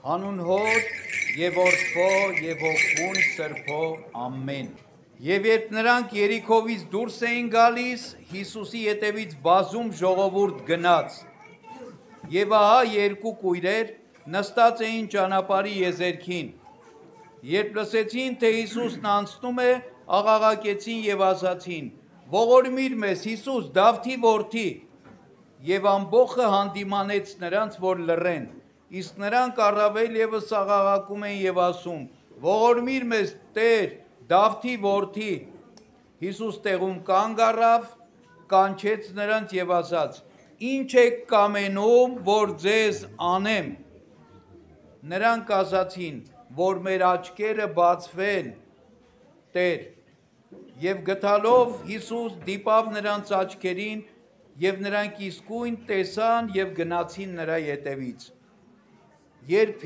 Հանուն Հոր եւ Որդու եւ Հոգուն Սրբո ամեն։ Եվ երբ նրանք Երիքովից դուրս էին գալիս, Հիսուսի ետևից բազում ժողովուրդ գնաց։ Եվ ահա երկու կույրեր նստած էին ճանապարհի եզերքին։ Երբ լսեցին, թե Հիսուսն անցնում է, աղաղակեցին եւ ասացին. «Ողորմիր մեզ, Հիսուս, Դավթի որդի»։ Եվ ամբողջը հանդիմանեց նրանց, որ լռեն։ Իսկ նրանք առավել ևս աղաղակում են եւ ասում. «Ողորմիր մեզ, Տեր, Դավթի որդի»։ Հիսուս տեղում կանգ առավ, կանչեց նրանց եւ ասաց. «Ինչ եք կամենում, որ ձեզ անեմ»։ Նրանք ասացին, որ մեր աչքերը բացվեն, Տեր։ Եվ գտալով Հիսուս դիպավ նրանց աչքերին, եւ նրանք իսկույն տեսան եւ գնացին նրա ետևից։ Երբ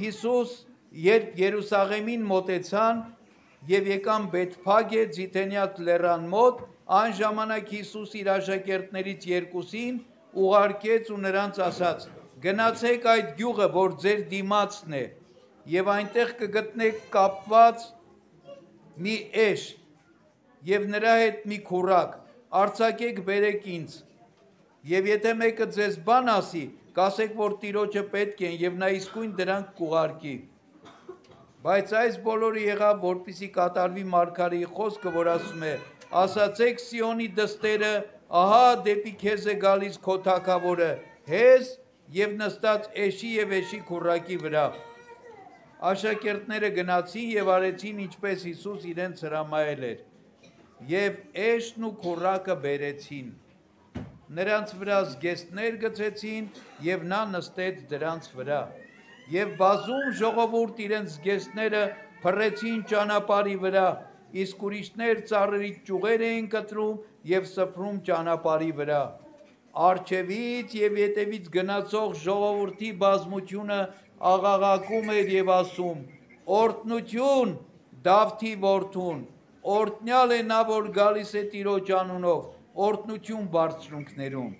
Երուսաղեմին մոտեցան եւ եկան Բեթփագե Ձիթենյաց լեռան մոտ, այն ժամանակ Հիսուս իր աշակերտներից երկուսին ուղարկեց ու նրանց ասաց. «Գնացեք այդ գյուղը, որ ձեր դիմացն է, եւ այնտեղ կգտնեք կապված մի էշ եւ նրա հետ մի քուռակ, արձակեք բերեք ինձ։ Եվ եթե մեկը ձեզ բան ասի, կասեք, որ Տիրոջը պետք են, եւ նա իսկույն դրանք կուղարկի»։ Բայց այս բոլորը եղավ, որպեսզի կատարվի Մարգարեի խոսքը, որ ասում է. «Ասացեք Սիոնի դստերը, ահա դեպի քեզ է գալիս քո թագավորը, հեզ եւ նստած էշի եւ էշի քուռակի վրա»։ Աշակերտները գնացին եւ արեցին, ինչպես Հիսուս իրենց հրամայել էր, եւ էշն ու քուռակը բերեցին։ Նրանց վրա զգեստներ գցեցին եւ նա նստեց դրանց վրա։ Եվ բազում ժողովուրդ իրենց զգեստները փռեցին ճանապարհի վրա, իսկ ուրիշներ ծառերի ճյուղեր էին կտրում եւ սփռում ճանապարհի վրա։ Առջևից եւ ետևից գնացող ժողովրդի բազմությունը աղաղակում էր եւ ասում. «Օրհնություն Դավթի որդուն, օրհնյալ է նա, որ գալիս է Տիրոջ անունով, օրհնություն բարձրունքներում»։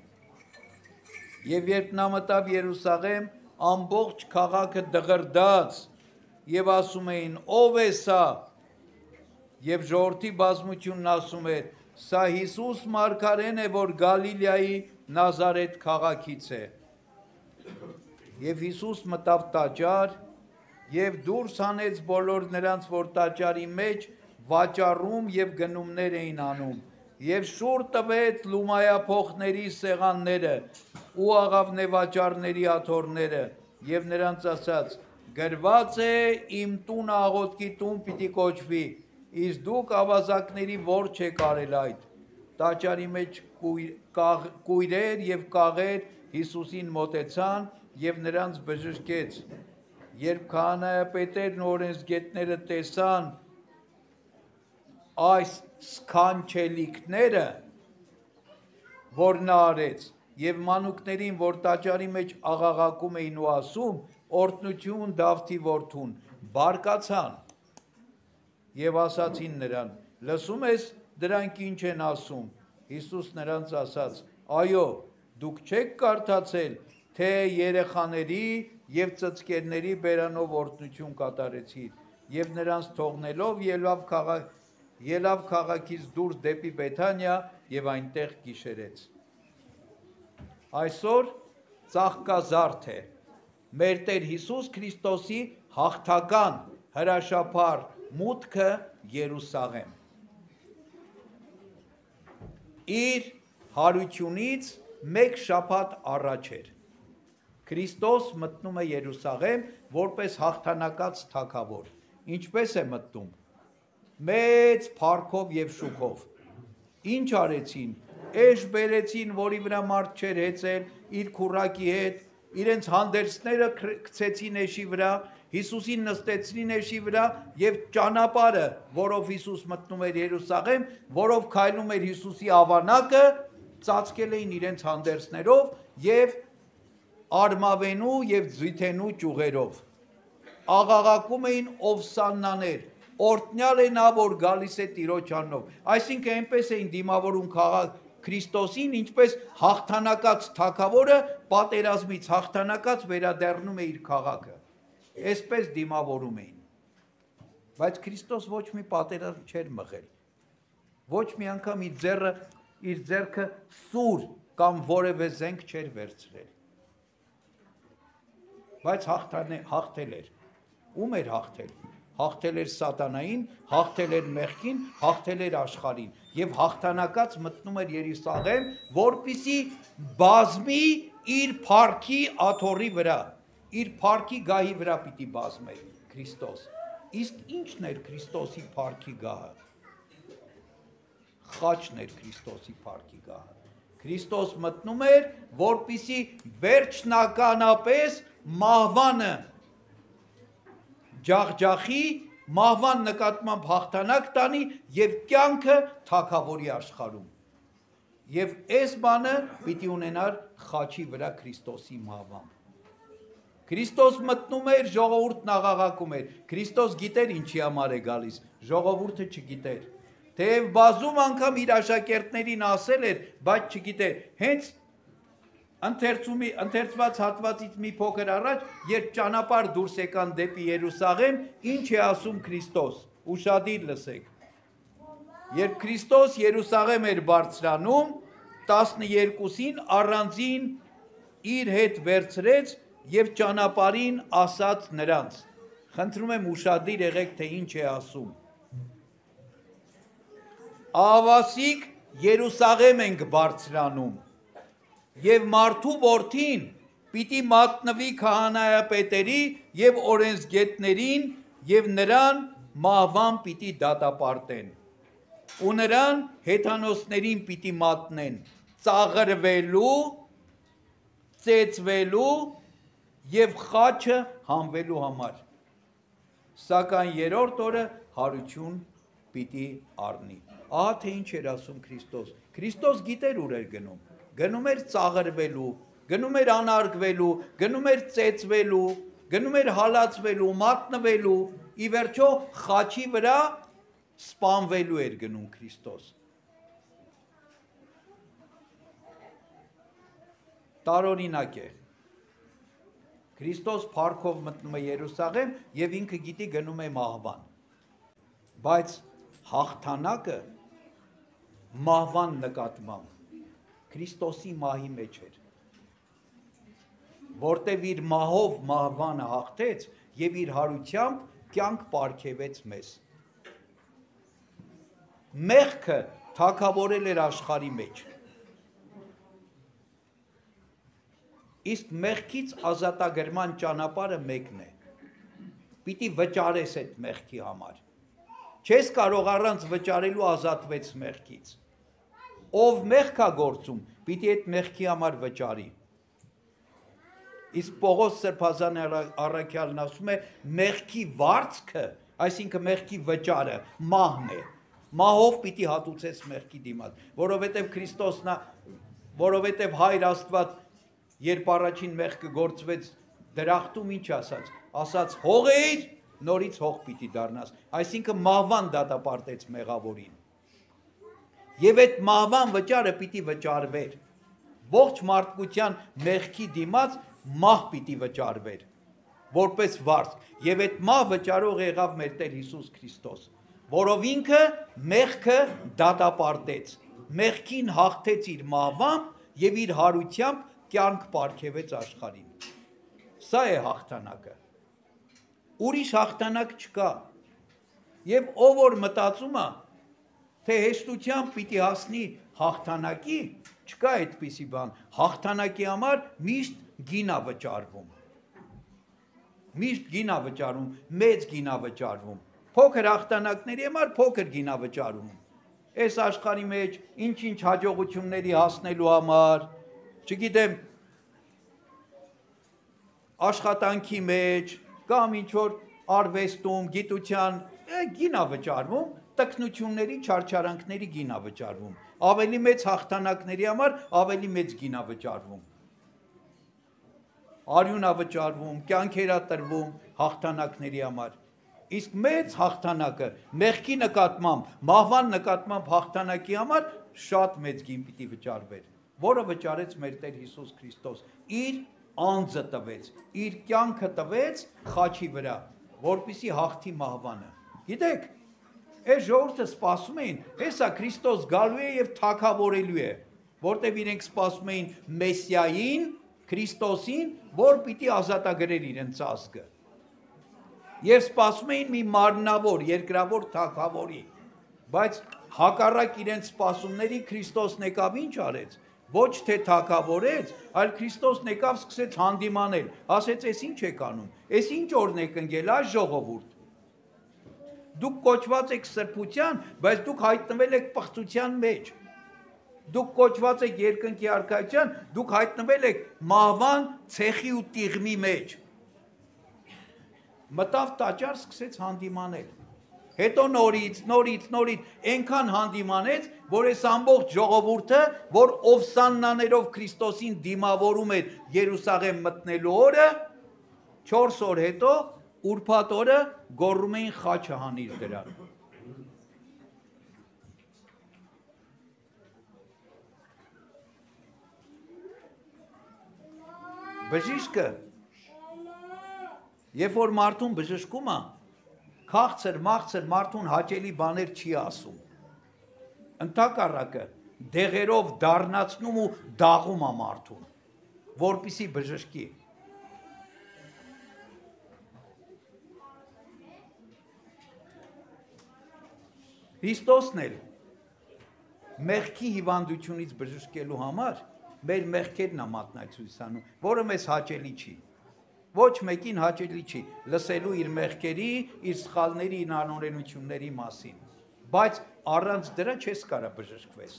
Եվ երբ նա մտավ Երուսաղեմ, ամբողջ քաղաքը դղրդաց եւ ասում էին. «Ո՞վ է սա»։ Եվ ժողովրդի բազմությունն ասում էր. «Սա Հիսուս Մարգարեն է, որ Գալիլեայի Նազարեթ քաղաքից է»։ Եվ Հիսուս մտավ տաճար եւ դուրս հանեց բոլոր նրանց, որ տաճարի մեջ վաճառում եւ գնումներ էին անում, եւ շուռ տվեց լումայափոխների սեղանները ու աղավնեվաճառների աթոռները, եւ նրանց ասաց. «Գրված է, իմ տունը աղոթքի տուն պիտի կոչվի, իսկ դուք ավազակների ворջ եք արել այդ»։ Տաճարի մեջ կույրեր եւ կաղեր Հիսուսին մոտեցան եւ նրանց բժշկեց։ Երբ քահանայապետերն ու օրենսգետները տեսան այս սքանչելիքները, որ նա արեց, եւ մանուկներին, որ տաճարի մեջ աղաղակում էին ու ասում. «Օրհնություն Դավթի որդուն», բարկացան եւ ասացին նրան. «Լսում ես դրանք ինչ են ասում»։ Հիսուս նրանց ասաց. «Այո, դուք չեք կարդացել, թե երեխաների եւ ծծկերների բերանով օրհնություն կատարեցիր»։ Եվ նրանց թողնելով ելավ քաղաքից դուրս դեպի Բեթանիա եւ այնտեղ գիշերեց։ Այսօր ծաղկազարդ է մեր Տեր Հիսուս Քրիստոսի հաղթական հրաշափառ մուտքը Երուսաղեմ։ Իր հարությունից մեկ շաբաթ առաջ էր Քրիստոս մտնում է Երուսաղեմ որպես հաղթանակած թագավոր։ Ինչպես է մտնում։ Մեծ փառքով եւ շուքով։ Ինչ արեցին։ Էշ բերեցին, որի վրա մարդ չէր հեծել, իր քուռակի հետ, իրենց հանդերձները գցեցին էշի վրա, Հիսուսին նստեցրին էշի վրա եւ ճանապարհը, որով Հիսուս մտնում էր Երուսաղեմ, որով քայլում էր Հիսուսի ավանակը, ծածկել էին իրենց հանդերձներով եւ արմավենու եւ ձիթենու ճյուղերով։ Աղաղակում էին ովսաննաներ, օրհնյալ է նա, որ գալիս է Տիրոջ անունով։ Այսինքն այնպես էին դիմավորում Քրիստոսին, ինչպես հաղթանակած թագավորը պատերազմից հաղթանակած վերադառնում է իր քաղաքը։ Այսպես դիմավորում էին։ Բայց Քրիստոս ոչ մի պատերազմ չէր մղել։ Ոչ մի անգամ իր ձեռքը սուր կամ որևէ զենք չէր վերցրել։ Բայց հաղթել էր։ Ում էր հաղթել։ Հաղթել էր սատանային, հաղթել էր մեղքին, հաղթել էր աշխարհին եւ հաղթանակած մտնում էր Երուսաղեմ, որպիսի բազմի իր փառքի աթոռի վրա, իր փառքի գահի վրա պիտի բազմեր Քրիստոս։ Իսկ ի՞նչն էր Քրիստոսի փառքի գահը։ Խաչն էր Քրիստոսի փառքի գահը։ Քրիստոս մտնում էր, որպիսի վերջնականապես մահվանը ջախջախի, մահվան նկատմամբ հաղթանակ տանի եւ կյանքը թագավորի աշխարհում։ Եվ այս բանը պիտի ունենար խաչի վրա Քրիստոսի մահվամբ։ Քրիստոս մտնում էր, ժողովուրդն աղաղակում էր։ Քրիստոս գիտեր ինչի համար է գալիս, ժողովուրդը չգիտեր։ Թեև բազում անգամ իր աշակերտներին ասել էր, բայց չգիտեր։ Հենց ընթերցված հատվածից մի փոքր առաջ, երբ ճանապարհ դուրս եկան դեպի Երուսաղեմ, ինչ է ասում Քրիստոս, ուշադիր լսեք։ Երբ Քրիստոս Երուսաղեմ էր բարձրանում, 12-ին առանձին իր հետ վերցրեց եւ ճանապարհին ասաց նրանց։ Խնդրում եմ ուշադիր եղեք, թե ինչ է ասում։ Ավասիկ Երուսաղեմ ենք բարձրանում եւ մարդու որդին պիտի մատնվի քահանայապետերի եւ օրենսգետներին եւ նրան մահվան պիտի դատապարտեն ու նրան հեթանոսներին պիտի մատնեն ծաղրվելու, ծեծվելու եւ խաչը հանվելու համար, սակայն երրորդ օրը հարություն պիտի առնի։ Ահա թե ինչ էր ասում Քրիստոս։ Քրիստոս գիտեր ուր էր գնում։ Գնում էր ծաղրվելու, գնում էր անարգվելու, գնում էր ծեծվելու, գնում էր հալածվելու, մատնվելու, ի վերջո խաչի վրա սպանվելու էր գնում Քրիստոս։ Տարօրինակ է։ Քրիստոս փառքով մտնում է Երուսաղեմ եւ ինքը գիտի գնում է մահվան։ Բայց հաղթանակը մահվան նկատմամբ Քրիստոսի մահի մեջ էր, որտև իր մահով մահվանը հաղթեց եւ իր հարությամբ կյանք պարգևեց մեզ։ Մեղքը թագավորել էր աշխարհի մեջ։ Իսկ մեղքից ազատագրման ճանապարհը մեկն է։ Պիտի վճարես այդ մեղքի համար։ Չես կարող առանց վճարելու ազատվեց մեղքից։ Ով մեղք է գործում, պիտի այդ մեղքի համար վճարի։ Իսկ Պողոս Սրբազանը առաքյալն ասում է, մեղքի վարձքը, այսինքն մեղքի վճարը, մահն է։ Մահով պիտի հատուցես մեղքի դիմաց, որովհետև Հայր Աստված, երբ առաջին մեղքը գործվեց դրախտում, ինչ ասաց։ Ասաց հողեիր, նորից հող պիտի դառնաս, այսինքն մահվան դատապարտեց մեղավորին։ Եվ այդ մահվան վճարը պիտի վճարվեր, ողջ մարդկության մեղքի դիմաց մահ պիտի վճարվեր, որպես վարձք, եւ այդ մահ վճարող եղավ մեր Տեր Հիսուս Քրիստոս, որով ինքը մեղքը դատապարտեց, մեղքին հաղթեց իր մահվամբ եւ իր հարությամբ կյանք պարգևեց աշխարհին։ Սա է հաղթանակը։ Ուրիշ հաղթանակ չկա։ Եվ ով որ մտածում է, թե հեշտությամբ պիտի հասնի հաղթանակի, չկա այդպիսի բան։ Հաղթանակի համար միշտ գին է վճարվում։ Միշտ գին է վճարվում, մեծ գին է վճարվում։ Փոքր հաղթանակների համար փոքր գին է վճարվում։ Այս աշխարհի մեջ ինչ-ինչ հաջողությունների հասնելու համար, չգիտեմ, աշխատանքի մեջ կամ ինչ-որ արվեստում, գիտության գին է վճարվում, տքնությունների, չարչարանքների գին է վճարվում, ավելի մեծ հաղթանակների համար ավելի մեծ գին է վճարվում, արյուն է վճարվում, կյանքեր է տրվում հաղթանակների համար, իսկ մեծ հաղթանակը մեղքի նկատմամբ, մահվան նկատմամբ հաղթանակի համար շատ մեծ գին պիտի վճարվեր, որը վճարեց մեր Տեր Հիսուս Քրիստոս իր անձը տվեց, իր կյանքը տվեց խաչի վրա, որպեսզի հաղթի մահվանը։ Գիտեք, այս ժողովուրդը սպասում էին, հեսա Քրիստոս գալու է եւ թագավորելու է, որտեղ իրենք սպասում էին Մեսիային, Քրիստոսին, որ պիտի ազատագրեր իրենց ազգը։ Եվ սպասում էին մի մարմնավոր, երկրավոր թագավորի, բայց հակառակ իրենց սպասումների Քրիստոսն եկավ ինչ արեց, ոչ թե թագավորեց, այլ Քրիստոսն եկավ սկսեց հանդիմանել, ասեց, «Էս ինչ եք անում, էս ինչ օրն եք ընկել, այս ժողովուրդ, դուք կոչված եք սրբության, բայց դուք հայտնվել եք պղծության մեջ, դուք կոչված եք երկնքի արքայության, դուք հայտնվել եք մահվան, ցեխի ու տիղմի մեջ»։ Մտավ տաճար, սկսեց հանդիմանել։ Հետո նորից, այնքան հանդիմանեց, որ այս ամբողջ ժողովուրդը, որ Օվսաննաներով Քրիստոսին դիմավորում էր Երուսաղեմ մտնելու օրը, 4 օր հետո, ուրբաթ օրը գոռում էին խաչը հանիր դրան։ Բժիշկը, երբ որ մարդուն բժշկում է, քաղցր, մաղցր մարդուն հաճելի բաներ չի ասում։ Ընդհակառակը դեղերով դառնացնում ու դաղում է մարդուն, որպեսզի բժշկի։ Քրիստոսն էլ մեղքի հիվանդությունից բժշկելու համար մեր մեղքերն է մատնացույց անում, որը մեզ հաճելի չի։ Ոչ մեկին հաճելի չի լսելու իր մեղքերի, իր սխալների, իր անօրենությունների մասին, բայց առանց դրա չես կարա բժշկվես։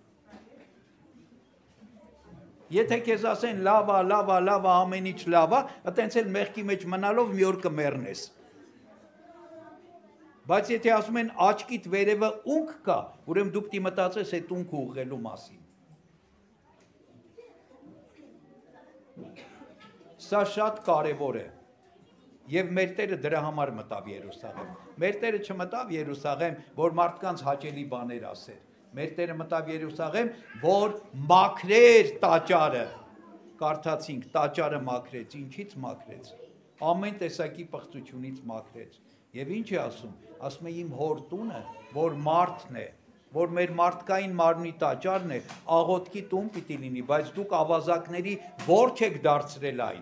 Եթե քեզ ասեն լավ, ամեն ինչ լավ է, այտենց էլ մեղքի մեջ մնալով մի օր կմեռնես։ Բայց եթե ասում են աչքիդ վերևը ունք կա, ուրեմն դու պիտի մտածես այդ ունքը ուղղելու մասին։ Սա շատ կարևոր է, և մեր Տերը դրա համար մտավ Երուսաղեմ։ Մեր Տերը չմտավ Երուսաղեմ, որ մարդկանց հաճելի բաներ ասեր։ Մեր Տերը մտավ Երուսաղեմ, որ մաքրեր տաճարը։ Կարդացինք, տաճարը մաքրեց, ինչից մաքրեց։ Ամեն տեսակի պղծությունից մաքրեց։ Եվ ինչ է ասում։ Ասում է իմ հոր տունը, որ մարդն է, որ մեր մարդկային մարմնի տաճարն է, աղոթքի տուն պիտի լինի, բայց դուք ավազակների որջ եք դարձրել այն։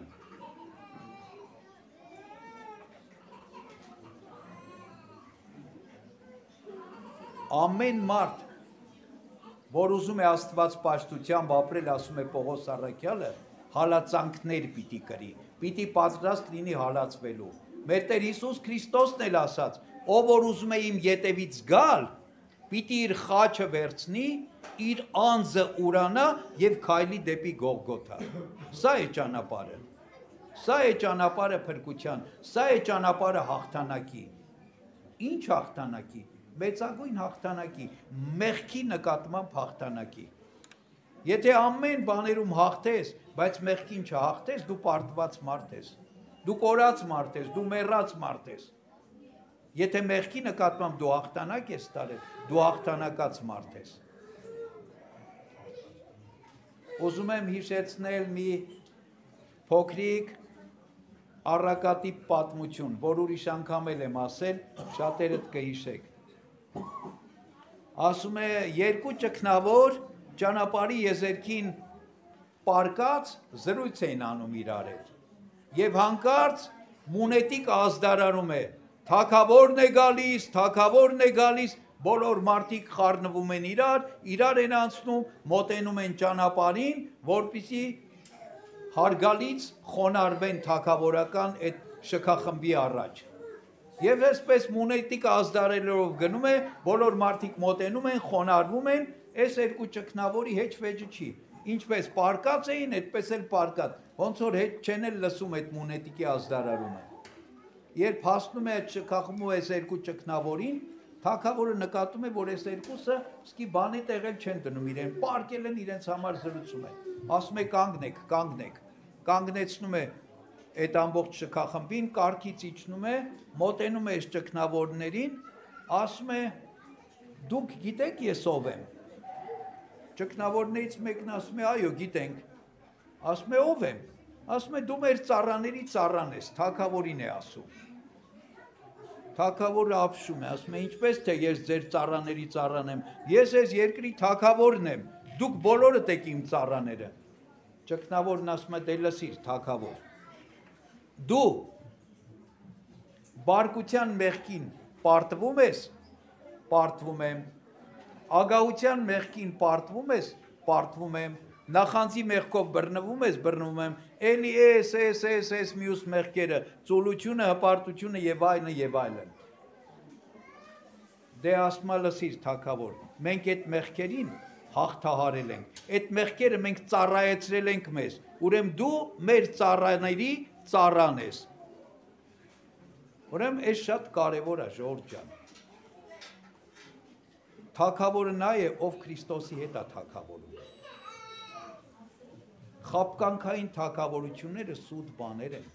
Ամեն մարդ, որ ուզում է Աստված պաշտությամբ ապրել, ասում է Պողոս առաքյալը, հալածանքներ պիտի կրի, պիտի պատրաստ լինի հալածվելու։ Մեր Տեր Հիսուս Քրիստոսն էլ ասաց, ով որ ուզում է իմ ետևից գալ, պիտի իր խաչը վերցնի, իր անձը ուրանա և քայլի դեպի Գողգոթա։ Սա է ճանապարհը։ Սա է ճանապարհը փրկության, սա է ճանապարհը հաղթանակի։ Ինչ հաղթանակի։ Մեծագույն հաղթանակի, մեղքի նկատմամբ հաղթանակի։ Եթե ամեն բաներում հաղթես, բայց մեղքին չհաղթես, դու պարտված մարդ ես, դու կորած մարդ ես, դու մեռած մարդ ես։ Եթե մեղքի նկատմամբ դու հաղթանակ ես տարել, դու հաղթանակած մարդ ես։ Ուզում եմ հիշեցնել մի փոքրիկ առակատիպ պատմություն, որ ուրիշ անգամ էլ եմ ասել, շատերդ կհիշեք։ Ասում է երկու ճգնավոր ճանապարհի եզերքին պարկած զրույց էին անում իրար հետ եւ հանկարծ մունետիկ ազդարարում է թագավորն է գալիս, թագավորն է գալիս, բոլոր մարդիկ խառնվում են իրար են անցնում, մոտենում են ճանապարհին, որպեսզի հարգալից խոնարհվեն թագավորական այդ շքախմբի առաջ։ Եվ այսպես մունետիկ ազդարելով գնում է, բոլոր մարդիկ մոտենում են, խոնարհվում են, այս երկու ճգնավորի հետ վեճը չի։ Ինչպես պարկած էին, այդպես էլ պարկած, ոնց որ հետ չեն էլ լսում այդ մունետիկի ազդարարումը։ Երբ հասնում է այդ շքախմբու այս երկու ճգնավորին, թագավորը նկատում է, որ այս երկուսը սկի բանի տեղել չեն դնում իրեն, պարկել են իրենց համար զրուցում են։ Ասում է կանգնեք, կանգնեցնում է այդ ամբողջ շքախմբին, կառքից իջնում է, մոտենում է այս ճգնավորներին, ասում է դուք գիտեք ես ով եմ։ Ճգնավորներից մեկն ասում է այո գիտենք, ասում է ով եմ, Ասում է դու մեր ծառաների ծառան ես, թագավորին է ասում։ Թագավորը ապշում է, ասում է ինչպես թե ես ձեր ծառաների ծառան եմ, ես այս երկրի թագավորն եմ, դուք բոլորդ եք իմ ծառաները։ Ճգնավորն ասում է դե լսիր թագավոր։ Դու բարկության մեղքին պարտվում ես, պարտվում եմ, ագահության մեղքին պարտվում ես, պարտվում եմ, նախանձի մեղքով բռնվում ես, բռնվում եմ, էլի էս մյուս մեղքերը, ծուլությունը, հպարտությունը եւ այլն եւ այլն։ Դե ասում է լսիր թագավոր, մենք այդ մեղքերին հաղթահարել ենք, այդ մեղքերը մենք ծառայեցրել ենք մեզ, ուրեմն դու մեր ծառաների ծառան ես։ Ուրեմն այս շատ կարևոր է ժողովուրդ ջան։ Թագավորը նա է, ով Քրիստոսի հետ է թագավորում։ Խաբկանքային թագավորությունները սուտ բաներ են։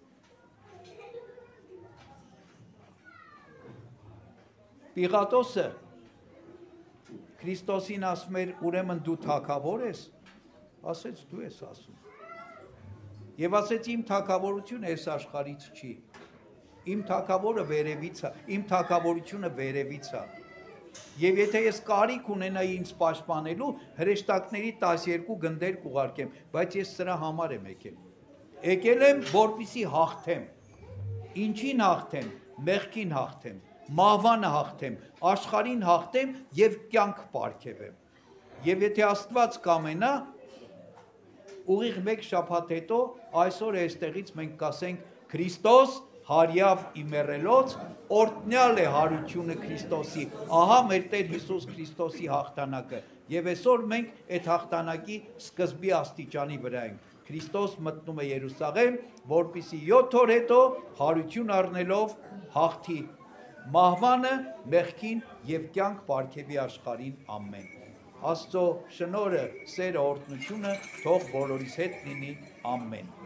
Պիղատոսը Քրիստոսին ասում էր, ուրեմն դու թագավոր ես, ասեց դու ես ասում։ Եվ ասեց իմ թագավորությունը այս աշխարհից չի։ Իմ թագավորը վերևից է, իմ թագավորությունը վերևից է։ Եվ եթե ես կարիք ունենայի ինձ պաշտպանելու, հրեշտակների 12 գնդեր կուղարկեմ, բայց ես սրա համար եմ եկել։ Եկել եմ, որպեսզի հաղթեմ։ Ինչին հաղթեմ, մեղքին հաղթեմ, մահվանը հաղթեմ, աշխարհին հաղթեմ եւ կյանք պարգևեմ։ Եվ եթե Աստված կամենա, ուղիղ 1 շաբաթ հետո այսօր այստեղից մենք կասենք Քրիստոս հարյավ իմերելոց, օրտնյալ է հարությունը Քրիստոսի, ահա մեր Տեր Հիսուս Քրիստոսի հաղթանակը, և այսօր մենք այդ հաղթանակի սկզբի աստիճանի վրա ենք, Քրիստոս մտնում է Երուսաղեմ, որպեսզի 7 օր հետո հարություն առնելով հաղթի մահվանը, մեղքին և կյանք պարգևի աշխարհին, ամեն։ Աստծո շնորհը, սերը, օրհնությունը թող բոլորիս հետ լինի, ամեն։